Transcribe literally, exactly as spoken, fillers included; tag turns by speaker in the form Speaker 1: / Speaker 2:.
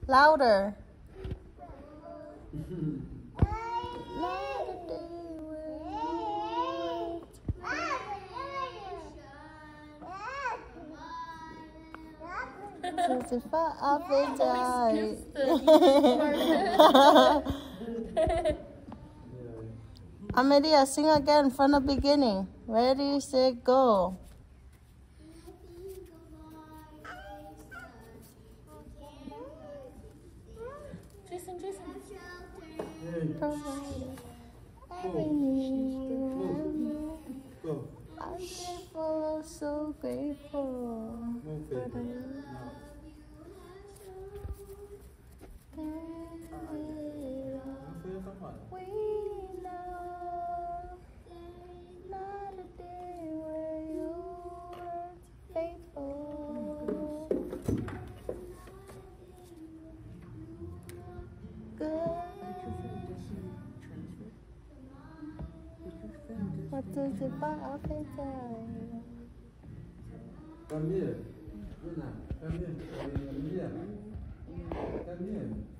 Speaker 1: Louder. Amelia, sing again from the beginning. Ready, set, go.
Speaker 2: Jason, Jason.
Speaker 1: I'm grateful, so grateful. We know not a day where you weren't faithful. Good. What does it buy?
Speaker 3: Come here. Come here. Come here. Come here.